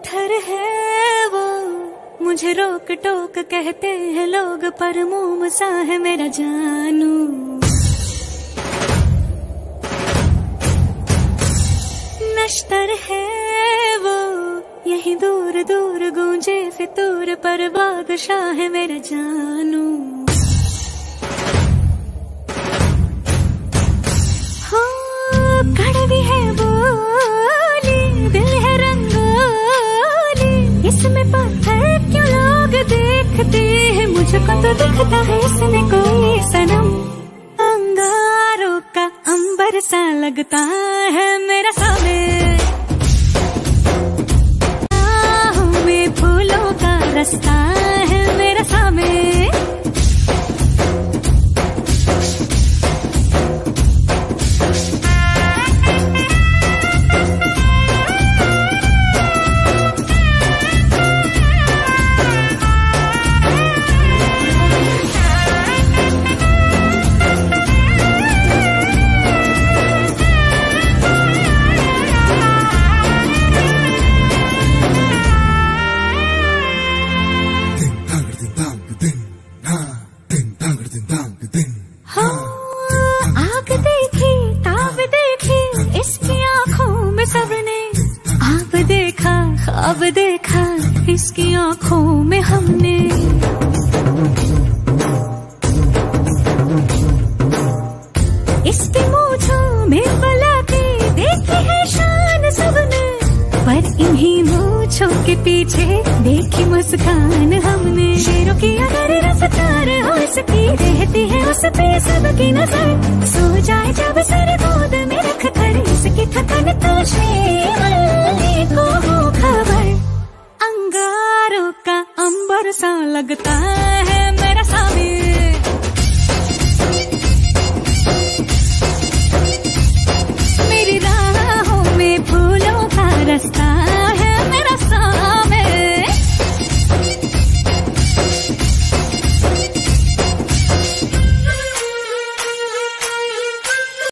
पत्थर है वो, मुझे रोक टोक कहते हैं लोग, पर मोम सा है मेरा जानू। नश्तर है वो, यही दूर दूर गूंजे फितूर, पर बादशाह है मेरा जानू। हो कड़वी है बोली, दिल है रंगोली, इसमें पत्थर क्यों लोग देखते हैं, मुझको तो दिखता है इसमें कोई सनम। अंगारों का अंबर सा लगता है मेरा सामने, राहों में फूलों का रास्ता है मेरा सामने। आग देखी ताब देखी इसकी आँखों में सबने, आप देखा ख्वाब देखा इसकी आँखों में हमने। इसकी मूंछों में बला के देखी है शान सबने, पर इन्हीं मूंछों के पीछे देखी मुस्कान हमने। शेरों की अगर रफ्तार हो इसकी, रहती है उस पे सबकी नजर, सो जाए जब सर गोद में रख कर, इसकी थकन तो शेर को हो खबर। अंगारों का अंबर सा लगता है मेरा सामने, मेरी राहों में फूलों का रास्ता